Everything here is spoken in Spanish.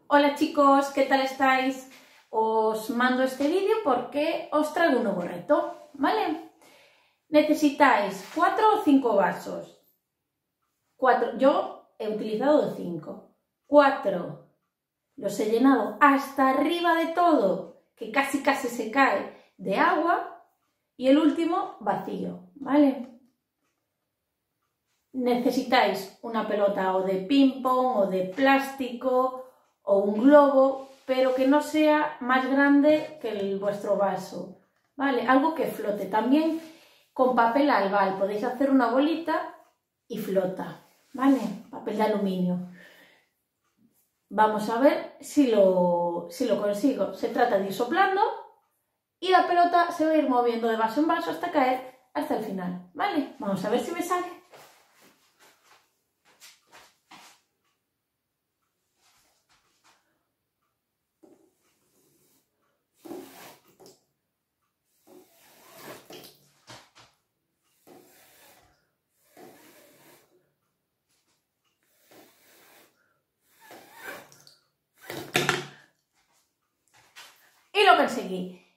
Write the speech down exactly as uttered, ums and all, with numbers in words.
Hola chicos, ¿qué tal estáis? Os mando este vídeo porque os traigo un nuevo reto, ¿vale? Necesitáis cuatro o cinco vasos. Cuatro, yo he utilizado cinco. Cuatro los he llenado hasta arriba de todo, que casi casi se cae, de agua, y el último vacío, ¿vale? Necesitáis una pelota o de ping pong o de plástico o un globo, pero que no sea más grande que el, vuestro vaso, ¿vale? Algo que flote. También con papel albal podéis hacer una bolita y flota, ¿vale? Papel de aluminio. Vamos a ver si lo, si lo consigo. Se trata de ir soplando y la pelota se va a ir moviendo de vaso en vaso hasta caer hasta el final, ¿vale? Vamos a ver si me sale. Y lo conseguí.